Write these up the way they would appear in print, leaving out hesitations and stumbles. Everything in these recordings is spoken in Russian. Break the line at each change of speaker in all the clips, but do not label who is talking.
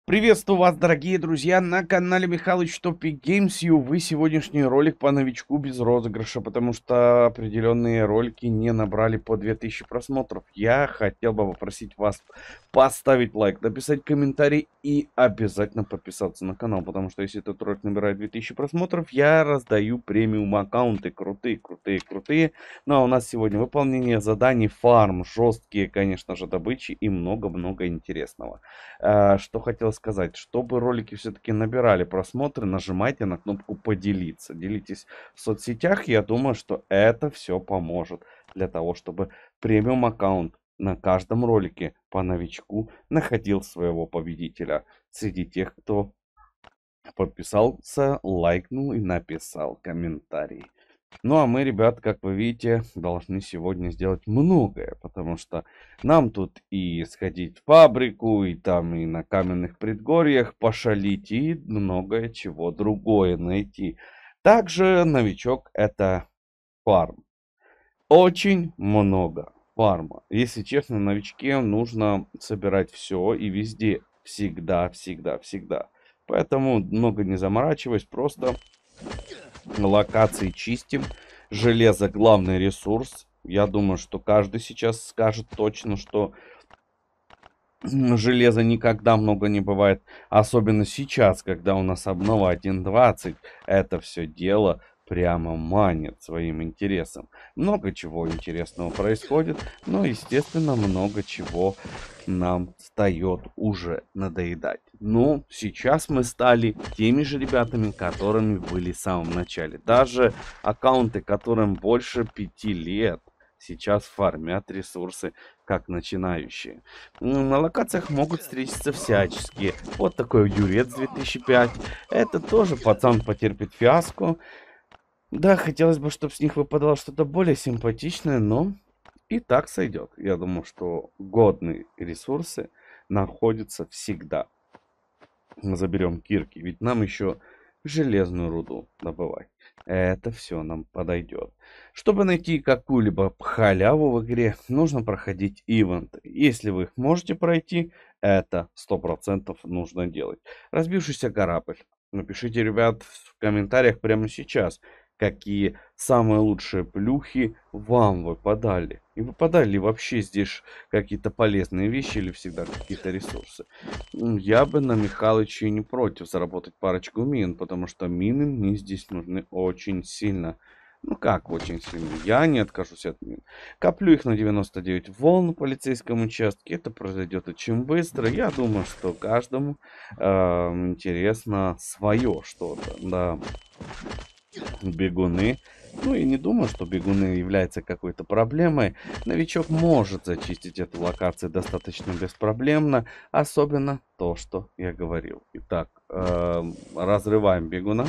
Приветствую вас, дорогие друзья, на канале Михалыч Топик Геймс, и увы, сегодняшний ролик по новичку без розыгрыша, потому что определенные ролики не набрали по 2000 просмотров. Я хотел бы попросить вас поставить лайк, написать комментарий и обязательно подписаться на канал, потому что если этот ролик набирает 2000 просмотров, я раздаю премиум аккаунты, крутые, крутые, крутые. Ну а у нас сегодня выполнение заданий, фарм, жесткие, конечно же, добычи и много-много интересного. Что хотел сказать, чтобы ролики все-таки набирали просмотры, нажимайте на кнопку поделиться. Делитесь в соцсетях, я думаю, что это все поможет для того, чтобы премиум аккаунт на каждом ролике по новичку находил своего победителя среди тех, кто подписался, лайкнул и написал комментарий. Ну а мы, ребят, как вы видите, должны сегодня сделать многое, потому что нам тут и сходить в фабрику, и там и на каменных предгорьях пошалить, и многое чего другое найти. Также новичок это фарм. Очень много фарма. Если честно, новичке нужно собирать все и везде. Всегда, всегда, всегда. Поэтому много не заморачиваясь, просто локации чистим. Железо главный ресурс. Я думаю, что каждый сейчас скажет точно, что железа никогда много не бывает. Особенно сейчас, когда у нас обнова 1.20. Это все дело прямо манит своим интересом. Много чего интересного происходит. Но, естественно, много чего нам встает уже надоедать. Но сейчас мы стали теми же ребятами, которыми были в самом начале. Даже аккаунты, которым больше 5 лет, сейчас фармят ресурсы как начинающие. На локациях могут встретиться всяческие. Вот такой Юрец 2005. Это тоже пацан потерпит фиаско. Да, хотелось бы, чтобы с них выпадало что-то более симпатичное, но и так сойдет. Я думаю, что годные ресурсы находятся всегда. Мы заберем кирки, ведь нам еще железную руду добывать. Это все нам подойдет. Чтобы найти какую-либо халяву в игре, нужно проходить ивенты. Если вы их можете пройти, это 100% нужно делать. Разбившийся корабль. Напишите, ребят, в комментариях прямо сейчас, какие самые лучшие плюхи вам выпадали. И выпадали ли вообще здесь какие-то полезные вещи или всегда какие-то ресурсы. Я бы на Михалыче не против заработать парочку мин, потому что мины мне здесь нужны очень сильно. Ну как очень сильно? Я не откажусь от мин. Коплю их на 99 волн в полицейском участке. Это произойдет очень быстро. Я думаю, что каждому интересно свое что-то. Да, бегуны. Ну и не думаю, что бегуны являются какой-то проблемой. Новичок может зачистить эту локацию достаточно беспроблемно. Особенно то, что я говорил. Итак, разрываем бегуна.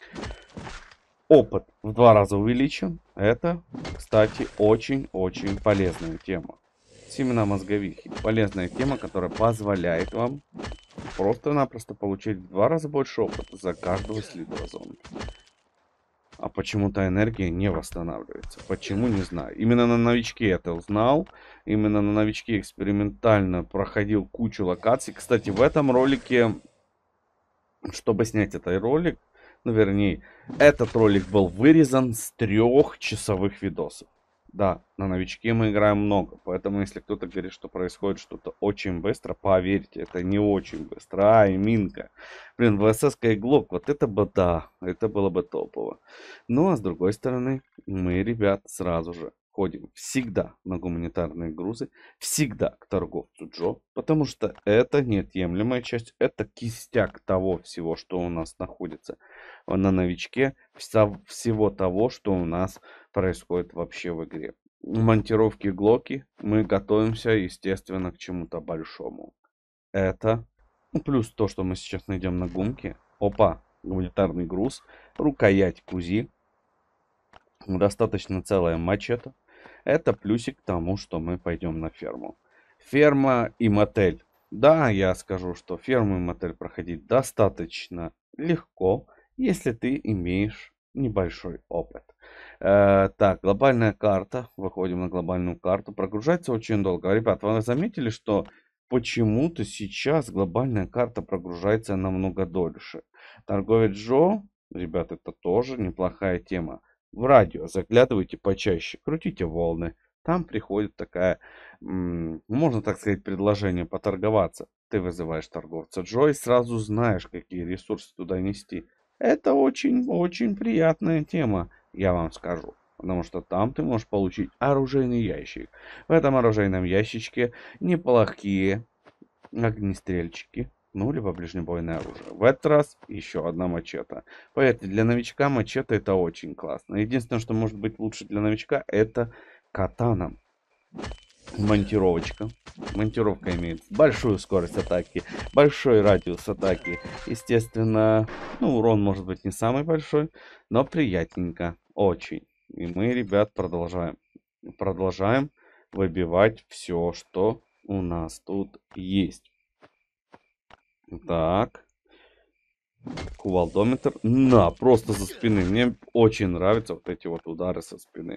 Опыт в 2 раза увеличен. Это, кстати, очень-очень полезная тема. Семена мозговихи. Полезная тема, которая позволяет вам просто-напросто получить в 2 раза больше опыта за каждого слитого зомби. А почему-то энергия не восстанавливается. Почему, не знаю. Именно на новичке это узнал. Именно на новичке экспериментально проходил кучу локаций. Кстати, в этом ролике, чтобы снять этот ролик, ну вернее, этот ролик был вырезан с 3-часовых видосов. Да, на новичке мы играем много, поэтому если кто-то говорит, что происходит что-то очень быстро, поверьте, это не очень быстро. Ай, минка. Блин, ВСС и Глок, вот это бы да, это было бы топово. Ну, а с другой стороны, мы, ребят, сразу же ходим всегда на гуманитарные грузы, всегда к торговцу Джо, потому что это неотъемлемая часть, это кистяк того всего, что у нас находится на новичке, всего того, что у нас происходит вообще в игре. Монтировки Глоки мы готовимся, естественно, к чему-то большому. Это плюс то, что мы сейчас найдем на гумке. Опа, гуманитарный груз, рукоять Кузи, достаточно целая мачете. Это плюсик к тому, что мы пойдем на ферму. Ферма и мотель. Да, я скажу, что ферму и мотель проходить достаточно легко, если ты имеешь небольшой опыт. Так, глобальная карта. Выходим на глобальную карту. Прогружается очень долго. Ребят, вы заметили, что почему-то сейчас глобальная карта прогружается намного дольше. Торговец Джо, ребят, это тоже неплохая тема. В радио заглядывайте почаще, крутите волны. Там приходит такая, можно так сказать, предложение поторговаться. Ты вызываешь торговца Джо и сразу знаешь, какие ресурсы туда нести. Это очень-очень приятная тема, я вам скажу. Потому что там ты можешь получить оружейный ящик. В этом оружейном ящичке неплохие огнестрельчики. Ну, либо ближнебойное оружие. В этот раз еще одна мачете. Поверьте, для новичка мачете это очень классно. Единственное, что может быть лучше для новичка, это катана. Монтировочка. Монтировка имеет большую скорость атаки, большой радиус атаки. Естественно, ну, урон может быть не самый большой, но приятненько. Очень. И мы, ребят, продолжаем. Продолжаем выбивать все, что у нас тут есть. Так. Кувалдометр. На, просто со спины. Мне очень нравятся вот эти вот удары со спины.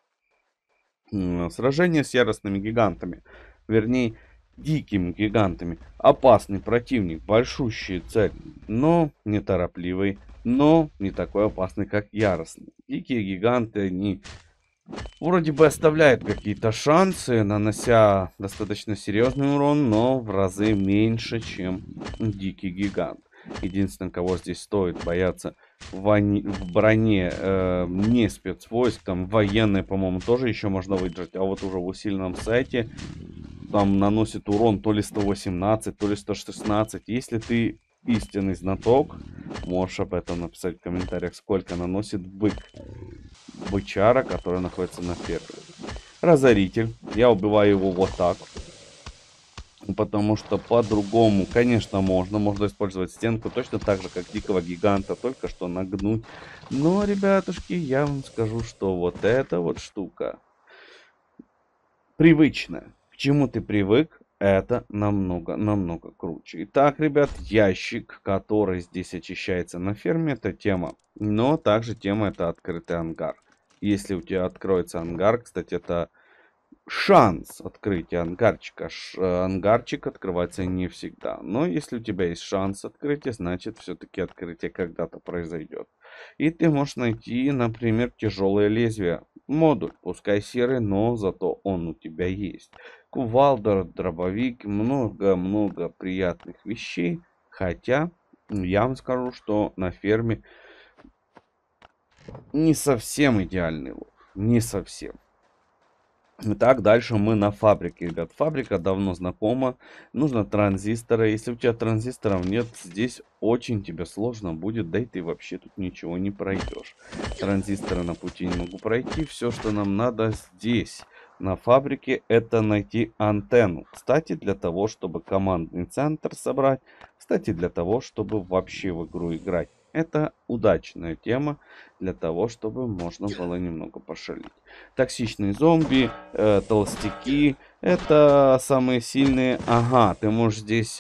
Сражение с яростными гигантами. Вернее, дикими гигантами. Опасный противник, большущая цель, но неторопливый, но не такой опасный, как яростный. Дикие гиганты, они вроде бы оставляют какие-то шансы, нанося достаточно серьезный урон, но в разы меньше, чем дикий гигант. Единственное, кого здесь стоит бояться в броне не спецвойск, там военные, по-моему, тоже еще можно выдержать, а вот уже в усиленном сайте там наносит урон то ли 118, то ли 116. Если ты истинный знаток, можешь об этом написать в комментариях, сколько наносит бычара, который находится на ферме. Разоритель. Я убиваю его вот так. Потому что по-другому, конечно, можно использовать стенку точно так же, как дикого гиганта, только что нагнуть. Но, ребятушки, я вам скажу, что вот эта вот штука привычная. К чему ты привык, это намного круче. Итак, ребят, ящик, который здесь очищается на ферме, это тема. Но также тема это открытый ангар. Если у тебя откроется ангар, кстати, это шанс открытия ангарчика. Ангарчик открывается не всегда. Но если у тебя есть шанс открытия, значит все-таки открытие когда-то произойдет. И ты можешь найти, например, тяжелое лезвие. Модуль, пускай серый, но зато он у тебя есть. Кувалда, дробовик, много-много приятных вещей. Хотя, я вам скажу, что на ферме не совсем идеальный лут. Не совсем. Итак, дальше мы на фабрике, ребят. Фабрика давно знакома. Нужно транзисторы. Если у тебя транзисторов нет, здесь очень тебе сложно будет. Да и ты вообще тут ничего не пройдешь. Транзисторы на пути не могу пройти. Все, что нам надо здесь, на фабрике, это найти антенну. Кстати, для того, чтобы командный центр собрать. Кстати, для того, чтобы вообще в игру играть. Это удачная тема для того, чтобы можно было немного пошалить. Токсичные зомби, толстяки, это самые сильные. Ага, ты можешь здесь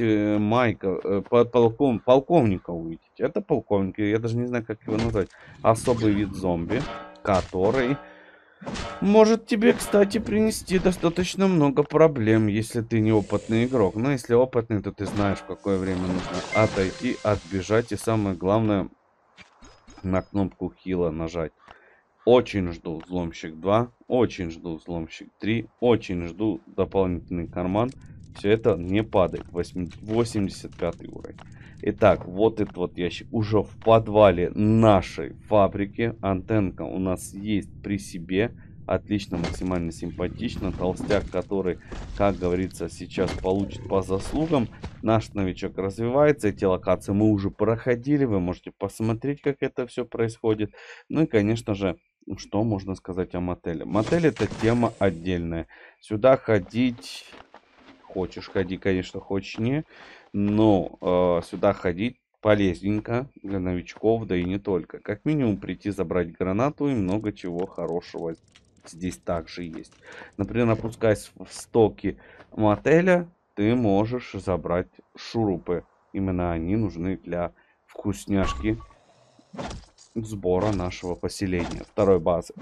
полковника увидеть. Это полковник, я даже не знаю, как его назвать. Особый вид зомби, который может тебе, кстати, принести достаточно много проблем, если ты неопытный игрок. Но если опытный, то ты знаешь, в какое время нужно отойти, отбежать. И самое главное, на кнопку хила нажать. Очень жду взломщик 2, очень жду взломщик 3, очень жду дополнительный карман. Все это не падает. 85 уровень. Итак, вот этот вот ящик уже в подвале нашей фабрики. Антенка у нас есть при себе. Отлично, максимально симпатично. Толстяк, который, как говорится, сейчас получит по заслугам. Наш новичок развивается. Эти локации мы уже проходили. Вы можете посмотреть, как это все происходит. Ну и, конечно же, что можно сказать о мотеле? Мотель это тема отдельная. Сюда ходить... Хочешь ходи, конечно, хочешь не. Но сюда ходить полезненько для новичков, да и не только. Как минимум прийти забрать гранату и много чего хорошего здесь также есть. Например, опускаясь в стоки мотеля, ты можешь забрать шурупы. Именно они нужны для вкусняшки сбора нашего поселения, второй базы.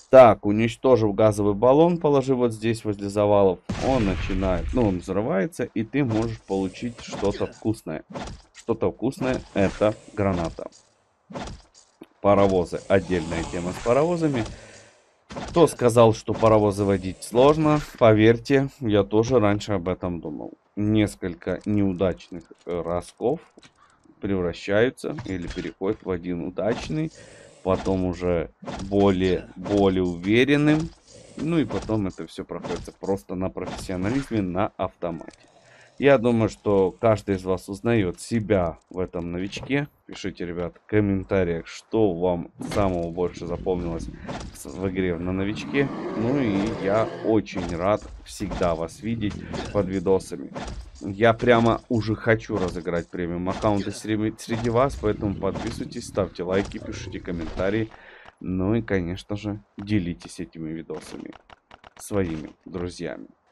Так, уничтожив газовый баллон, положи вот здесь возле завалов, он начинает, ну, он взрывается, и ты можешь получить что-то вкусное. Что-то вкусное — это граната. Паровозы. Отдельная тема с паровозами. Кто сказал, что паровозы водить сложно? Поверьте, я тоже раньше об этом думал. Несколько неудачных разков превращаются или переходят в один удачный, потом уже более уверенным, ну и потом это все проходит просто на профессионализме, на автомате. Я думаю, что каждый из вас узнает себя в этом новичке. Пишите, ребят, в комментариях, что вам самого больше запомнилось в игре на новичке. Ну и я очень рад всегда вас видеть под видосами. Я прямо уже хочу разыграть премиум аккаунты среди вас, поэтому подписывайтесь, ставьте лайки, пишите комментарии. Ну и, конечно же, делитесь этими видосами своими друзьями.